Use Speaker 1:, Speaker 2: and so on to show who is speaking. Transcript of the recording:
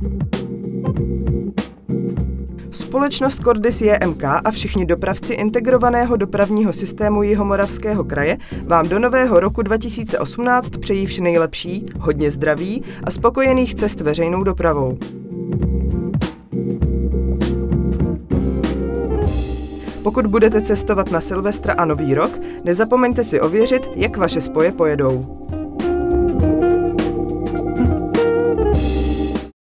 Speaker 1: Společnost Cordis JMK a všichni dopravci integrovaného dopravního systému Jihomoravského kraje vám do nového roku 2018 přejí vše nejlepší, hodně zdraví a spokojených cest veřejnou dopravou. Pokud budete cestovat na Silvestra a Nový rok, nezapomeňte si ověřit, jak vaše spoje pojedou.